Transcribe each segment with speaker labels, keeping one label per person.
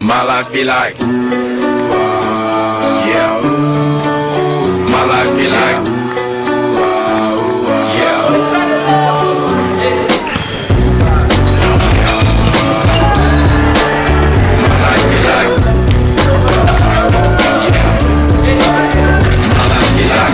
Speaker 1: My life be like, yeah. My life be like, yeah. My life be like, yeah. My life be like,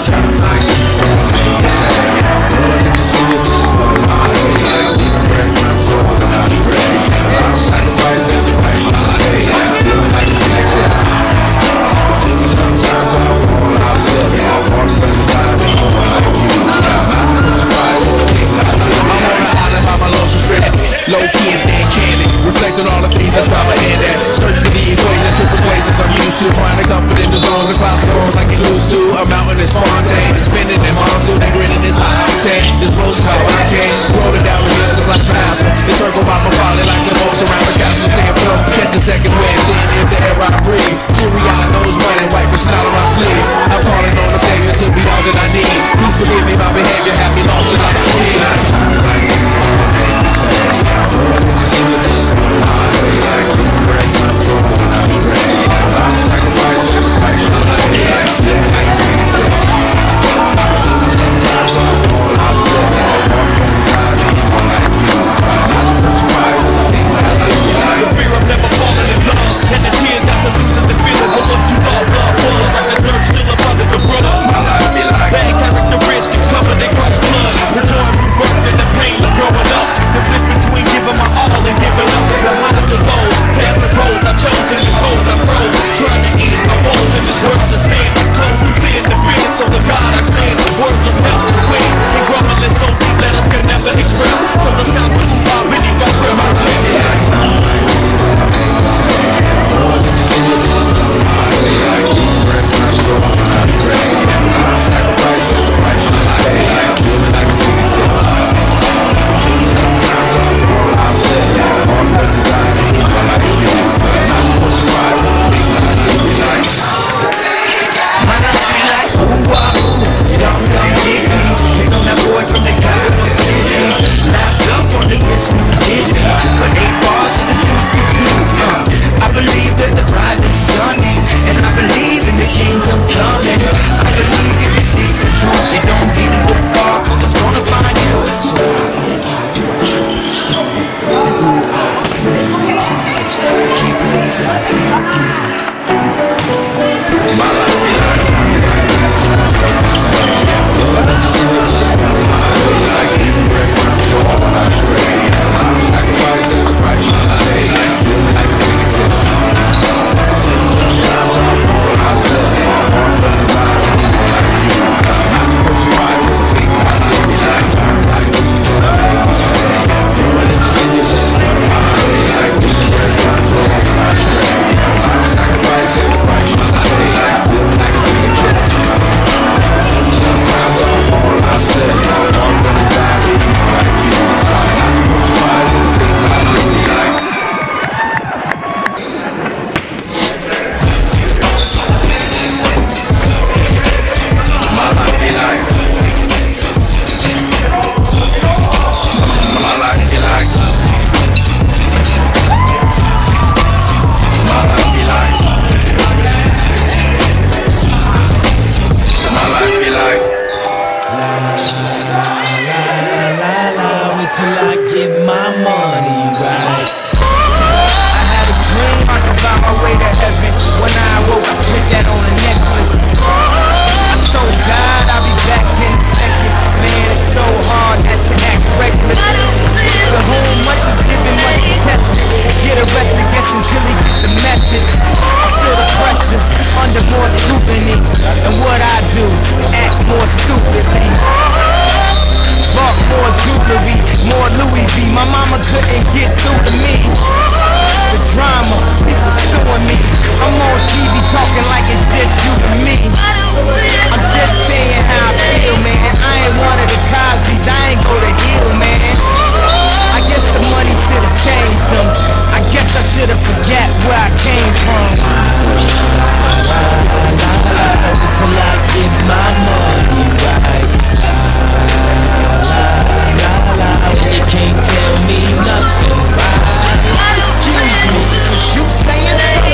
Speaker 1: low key and stand candid, reflecting all the things that's got my hand at. Search for the equations to persuasions I'm used to. Find a comfort in the zones and clouds of goals I get loose to. A mountain is Fontaine, spinning in monsoon, and grinning is high octane. This blows how I came, rolling down the hills just like faster. The circle by my folly like the boats around the castle. Staying flow, catch a second wind, then if the air I breathe. Teary-eyed nose running, wipe the snot on my sleeve. I'm calling on the Savior to be all that I need. Please forgive me, my behavior had me lost in my speed.
Speaker 2: till I get my money right. I had a dream I could buy my way to heaven. When I awoke, I spent that on a necklace. I told God I'll be back in a second. Man, it's so hard not to act reckless. To whom much is given, much is tested. Get arrested, guess until he get the message. I feel the pressure under more scrutiny. And what I do, act more stupidly. Bought more jewelry, more Louis V. My mama couldn't get through to me. The drama, people suing me. I'm on TV talking like it's just you and me. I'm just saying how I feel, man. I ain't one of the Cosby's, I ain't go to Hill, man. I guess the money should've changed them. I guess I should've forgot where I came from. Till I get my money right. When you can't tell me nothing, right? Excuse me, was you saying something?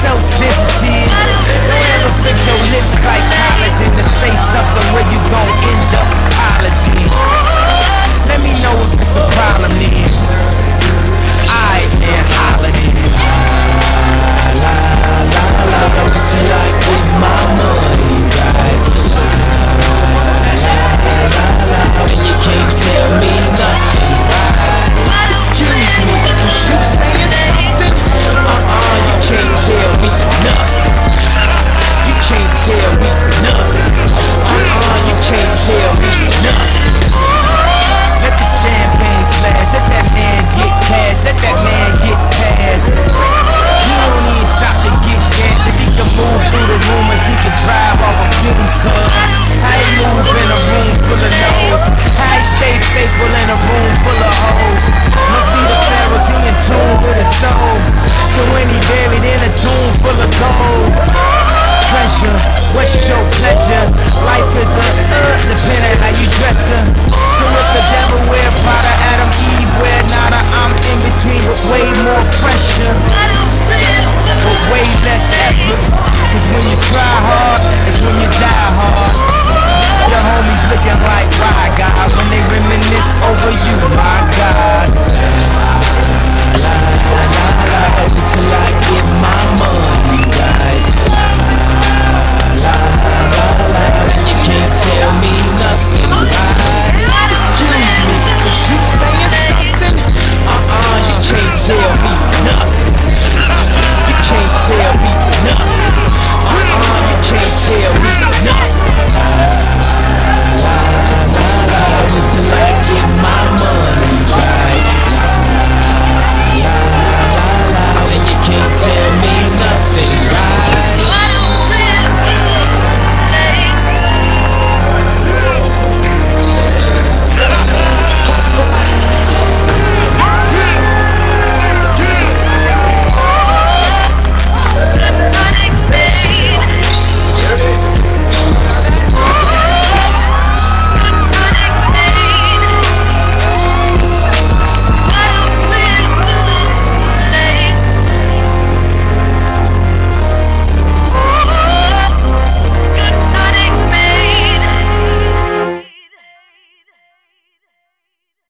Speaker 2: self-sensitive. Don't ever fix your lips like collagen to say something where you gon' end up apology. Let me know if it's a problem then. Alright man, holla then. La la la la, what you like with my money, right? La la la la, when you can't tell me nothing, right? Excuse me, was you saying something? You can't tell me nothing. You can't tell me nothing. You can't tell me nothing. Let the champagne splash, let that man get cash, let that man get past. He don't even stop to get gas. If he can move through the rumors, he can drive off of fumes, cuz how he move in a room full of no's, how he stay faithful in a room full of hoes. Must be the pharaohs, he in tune with his soul. So when he buried in a tomb full of gold. Treasure, what's your pleasure? Life is a depending how you dress her. So if the devil wear Prada, Adam, Eve wear nada, I'm in between but way more pressure, but way less effort. Cause when you try hard, it's when you die hard. Your homies looking like, my God, when they reminisce over you, my God. La la la la, la, la, la,